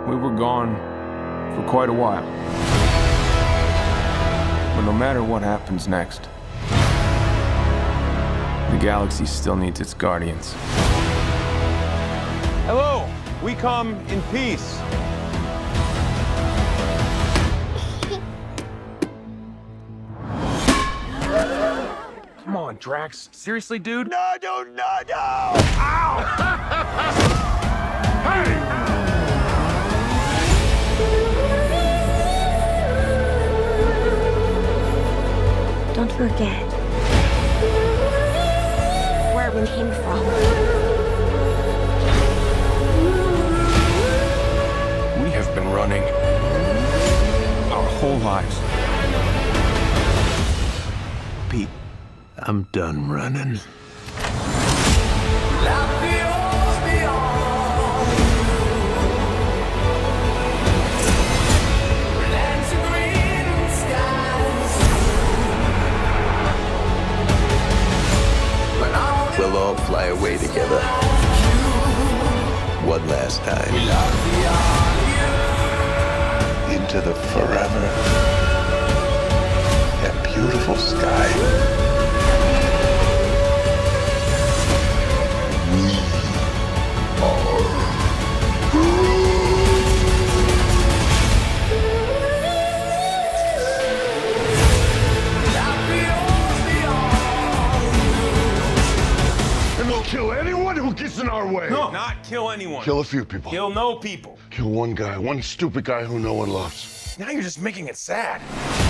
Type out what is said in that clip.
We were gone for quite a while. But no matter what happens next, the galaxy still needs its guardians. Hello, we come in peace. Come on, Drax. Seriously, dude? No! Ow! Hey! Don't forget where we came from. We have been running our whole lives. Pete, I'm done running. We'll all fly away together. One last time. Into the forever. That beautiful sky. We We'll kill anyone who gets in our way. No, not kill anyone. Kill a few people. Kill no people. Kill one guy, one stupid guy who no one loves. Now you're just making it sad.